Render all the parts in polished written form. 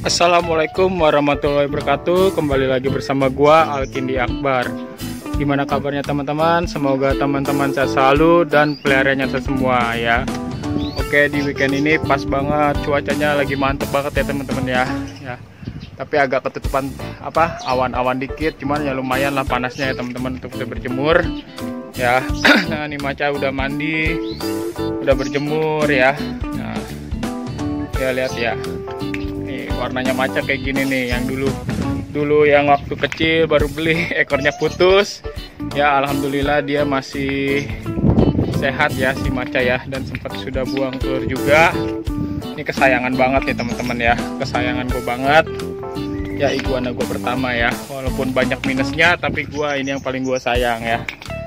Assalamualaikum warahmatullahi wabarakatuh. Kembali lagi bersama gua Alkindi Akbar. Gimana kabarnya teman-teman? Semoga teman-teman sehat selalu dan peliharanya semua ya. Oke, di weekend ini pas banget, cuacanya lagi mantep banget ya teman-teman ya. Tapi agak ketutupan awan-awan dikit, cuman ya lumayan lah panasnya ya teman-teman untuk bisa berjemur ya. Nah, ini Maca udah mandi, udah berjemur ya. Nah, ya lihat ya. Warnanya Maca kayak gini nih, yang dulu yang waktu kecil baru beli ekornya putus ya. Alhamdulillah dia masih sehat ya si Maca ya, dan sempat sudah buang telur juga. Ini kesayangan banget nih teman-teman ya, kesayangan gue banget ya, iguana gue pertama ya. Walaupun banyak minusnya, tapi gue ini yang paling gue sayang ya.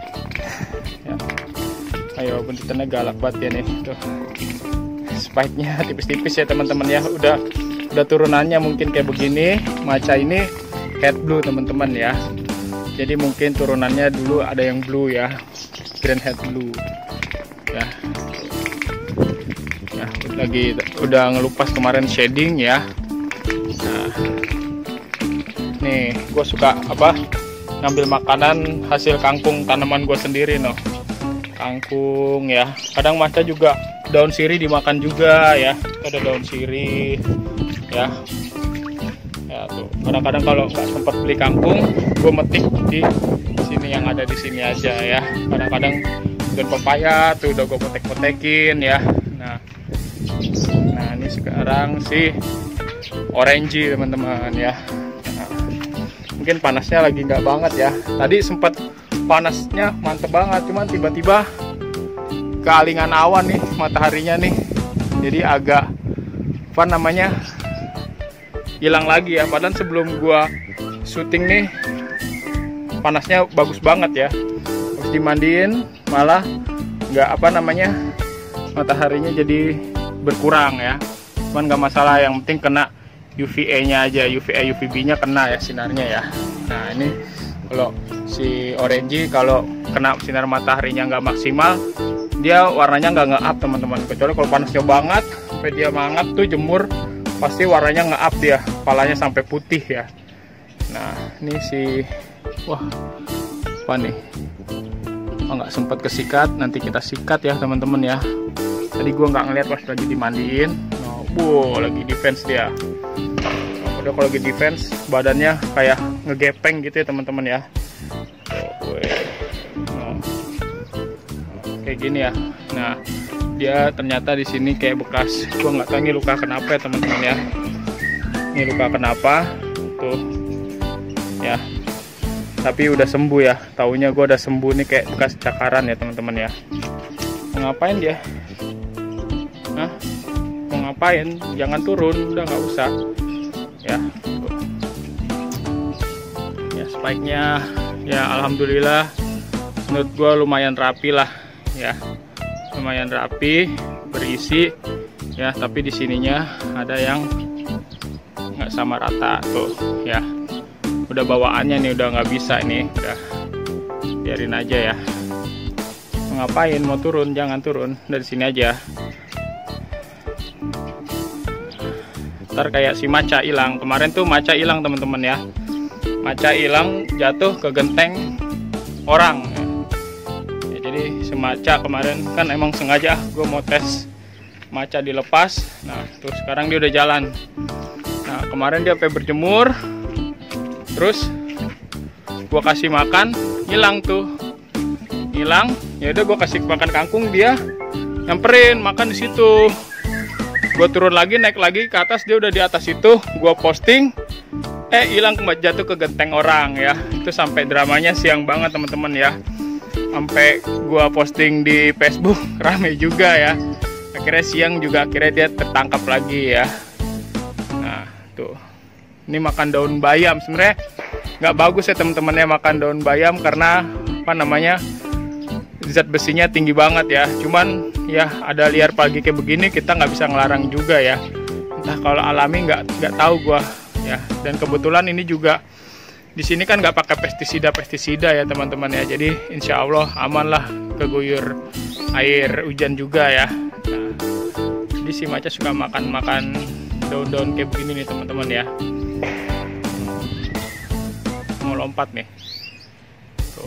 Ayo, bentukannya galak banget ya nih tuh, spike-nya tipis-tipis ya teman-teman ya. Udah turunannya mungkin kayak begini. Maca ini head blue teman-teman ya, jadi mungkin turunannya dulu ada yang blue ya, grand head blue ya. Udah ngelupas kemarin shading ya. Nah, nih gue suka ngambil makanan hasil kangkung tanaman gue sendiri noh, kangkung ya. Kadang Maca juga daun sirih dimakan juga ya, ada daun sirih ya. Tuh kadang-kadang kalau nggak sempat beli kangkung, gue metik di sini yang ada di sini aja ya. Kadang-kadang daun pepaya tuh udah gue potek-potekin ya. Nah ini sekarang si orange teman-teman ya. Nah, mungkin panasnya lagi nggak banget ya. Tadi sempat panasnya mantep banget, cuman tiba-tiba kealingan awan nih mataharinya nih, jadi agak hilang lagi ya. Padahal sebelum gua syuting nih panasnya bagus banget ya, terus dimandiin malah nggak mataharinya jadi berkurang ya. Cuman nggak masalah, yang penting kena UVA nya aja, UVA UVB nya kena ya sinarnya ya. Nah ini kalau si orange kalau kena sinar mataharinya nggak maksimal, dia warnanya nggak nge-up teman-teman. Kecuali kalau panasnya banget sampai dia mangap tuh jemur, pasti warnanya nge-up dia, kepalanya sampai putih ya. Nah ini apa nih, nggak sempat kesikat, nanti kita sikat ya teman-teman ya. Tadi gua nggak ngeliat pas lagi dimandiin. Lagi defense dia. Udah kalau lagi defense badannya kayak ngegepeng gitu ya teman-teman ya. Kayak gini ya. Nah dia ternyata di sini kayak bekas, gua nggak tahu ini luka kenapa ya teman-teman ya. Ini luka kenapa tuh ya, tapi udah sembuh ya. Taunya gua udah sembuh nih, kayak bekas cakaran ya teman-teman ya. Mau ngapain dia? Mau ngapain? Jangan turun, udah nggak usah ya. Ya spike-nya ya alhamdulillah menurut gua lumayan rapi lah ya, lumayan rapi, berisi ya. Tapi di sininya ada yang nggak sama rata tuh ya. Udah bawaannya nih udah nggak bisa ini, udah biarin aja ya. Mau ngapain? Mau turun? Jangan turun, dari sini aja. Ntar kayak si Maca hilang kemarin tuh. Maca hilang teman-teman ya, Maca hilang jatuh ke genteng orang ya. Jadi si Maca kemarin kan emang sengaja gue mau tes Maca dilepas. Nah terus sekarang dia udah jalan. Nah kemarin dia sampai berjemur, terus gue kasih makan, hilang tuh, hilang. Ya udah gue kasih makan kangkung, dia nyamperin makan di situ. Gue turun lagi, naik lagi ke atas, dia udah di atas itu. Gue posting, hilang, jatuh ke genteng orang ya. Itu sampai dramanya siang banget teman-teman ya. Sampai gue posting di Facebook rame juga ya. Akhirnya siang juga akhirnya dia tertangkap lagi ya. Nah tuh, ini makan daun bayam. Sebenarnya nggak bagus ya teman-teman ya makan daun bayam, karena zat besinya tinggi banget ya. Cuman ya ada liar pagi kayak begini, kita nggak bisa ngelarang juga ya. Entah kalau alami nggak tahu gua ya. Dan kebetulan ini juga di sini kan nggak pakai pestisida ya teman-teman ya. Jadi insya Allah aman lah, keguyur air hujan juga ya. Nah, jadi si Maca suka makan daun-daun kayak begini nih teman-teman ya. Mau lompat nih. Tuh.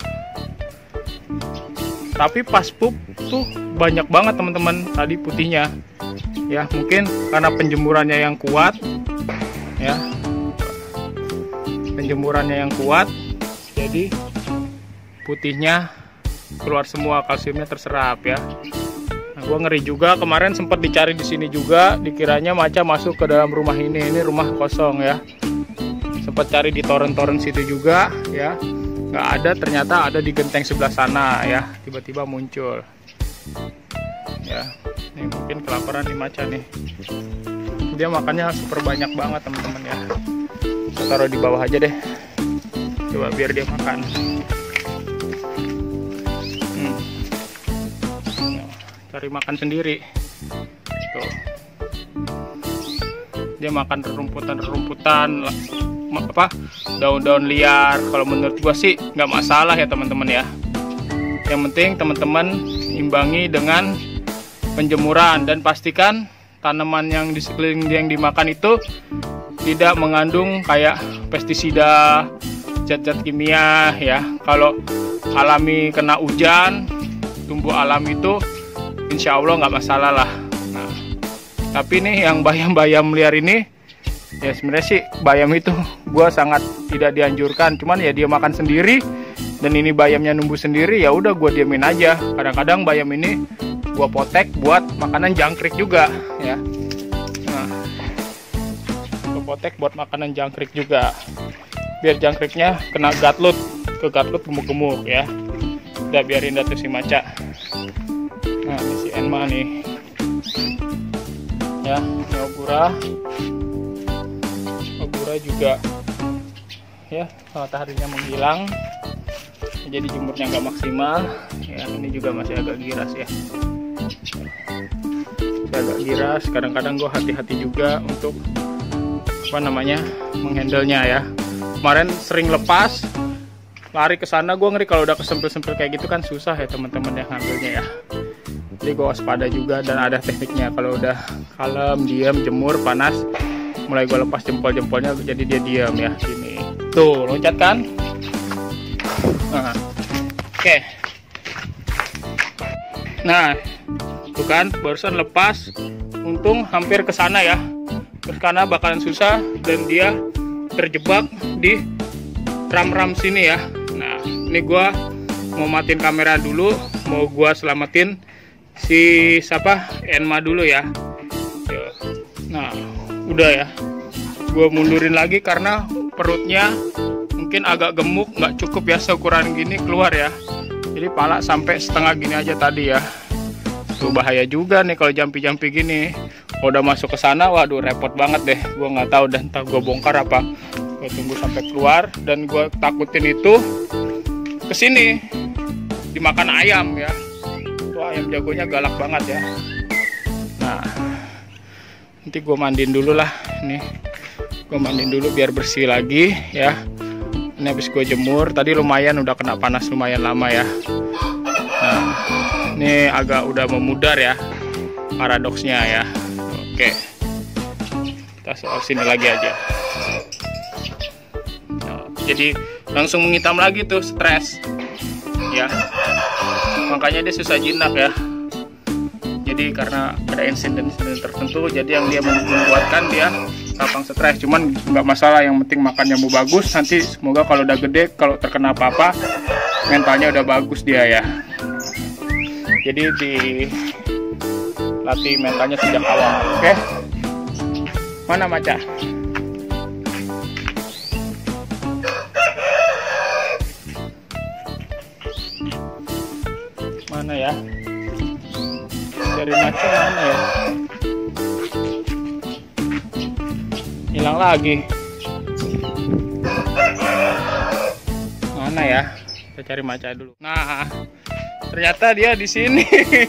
Tapi pas pup tuh banyak banget teman-teman tadi putihnya. Ya mungkin karena penjemurannya yang kuat. Ya. Penjemurannya yang kuat. Jadi putihnya keluar semua, kalsiumnya terserap ya. Nah, gua ngeri juga kemarin sempat dicari di sini juga, dikiranya maca masuk ke dalam rumah ini rumah kosong ya. Sempat cari di toren-toren situ juga ya, nggak ada, ternyata ada di genteng sebelah sana ya, tiba-tiba muncul. Ya, ini mungkin kelaparan di maca nih. Dia makannya super banyak banget teman-teman ya. Kita taruh di bawah aja deh. Coba biar dia makan. Cari makan sendiri. Tuh. Dia makan rerumputan, apa daun-daun liar. Kalau menurut gua sih nggak masalah ya teman-teman ya. Yang penting teman-teman imbangi dengan penjemuran dan pastikan tanaman yang di sekeliling yang dimakan itu tidak mengandung kayak pestisida, zat-zat kimia ya. Kalau alami kena hujan, tumbuh alami itu insya Allah nggak masalah lah. Nah, tapi nih yang bayam-bayam liar ini, ya sebenarnya sih bayam itu gue sangat tidak dianjurkan. Cuman ya dia makan sendiri dan ini bayamnya numbuh sendiri, ya udah gue diamin aja. Kadang-kadang bayam ini gue potek buat makanan jangkrik juga ya. Nah, gue potek buat makanan jangkrik juga, biar jangkriknya kena gatlut, ke gatlut gemuk-gemuk ya. Udah biarin dah tuh si maca. Nah ini si Enma nih ya, ini Ogura juga ya, mataharinya menghilang jadi jemurnya nggak maksimal ya. Ini juga masih agak giras ya, agak giras. Kadang-kadang gue hati-hati juga untuk apa namanya menghandlenya ya. Kemarin sering lepas lari ke sana, gue ngeri kalau udah kesempil-sempil kayak gitu kan susah ya teman-teman ya ngambilnya ya. Jadi gue waspada juga dan ada tekniknya. Kalau udah kalem, diam, jemur, panas, mulai gue lepas jempol-jempolnya jadi dia diam ya. Gini. Tuh, loncat kan? Nah, oke. Nah, tuh kan barusan lepas. Untung hampir ke sana ya. Terus karena bakalan susah dan dia terjebak di ram-ram sini ya. Nah, ini gue mau matiin kamera dulu, mau gue selamatin si Enma dulu ya. Nah udah ya, gue mundurin lagi karena perutnya mungkin agak gemuk, nggak cukup ya seukuran gini keluar ya. Jadi pala sampai setengah gini aja tadi ya. Tuh bahaya juga nih kalau jampi-jampi gini. Kalau udah masuk ke sana, waduh repot banget deh. Gue nggak tahu dan entah gue bongkar apa. Gue tunggu sampai keluar dan gue takutin itu kesini dimakan ayam ya. Ayam jagonya galak banget ya. Nah, nanti gue mandiin dulu lah. Nih, gue mandiin dulu biar bersih lagi ya. Ini habis gue jemur. Tadi lumayan udah kena panas lumayan lama ya. Nah, ini agak udah memudar ya paradoksnya ya. Oke, kita soal sini lagi aja. Nah, jadi langsung menghitam lagi tuh, stres ya. Makanya dia susah jinak ya. Jadi karena ada insiden tertentu, jadi yang dia membuatkan dia gampang stres. Cuman nggak masalah, yang penting makannya mau bagus. Nanti semoga kalau udah gede, kalau terkena apa-apa, mentalnya udah bagus dia ya. Jadi dilatih mentalnya sejak awal. Oke? Mana maca? Mana ya? Dari maca mana ya? Hilang lagi. Mana ya? Kita cari maca dulu. Nah, ternyata dia di sini.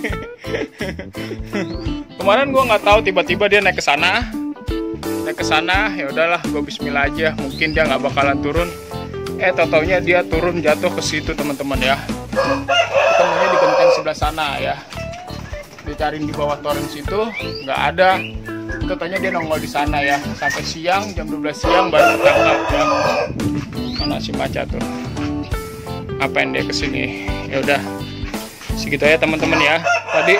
Kemarin gua nggak tahu, tiba-tiba dia naik ke sana. Ya udahlah, gua bismillah aja. Mungkin dia nggak bakalan turun. Tau-taunya dia turun jatuh ke situ teman-teman ya. Ketemunya di genteng sebelah sana ya. Dicariin di bawah toren situ nggak ada. tadi katanya dia nongol di sana ya, sampai siang, jam 12 siang baru ketangkap ya. Mana si maca tuh? Ngapain dia kesini? Ya udah, segitu ya teman-teman ya. Tadi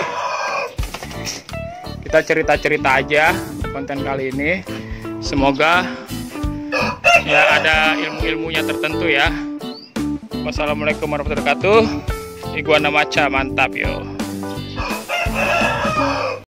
kita cerita-cerita aja konten kali ini. Semoga ya ada ilmu-ilmunya tertentu ya. Wassalamualaikum warahmatullahi wabarakatuh. Iguana maca mantap yo.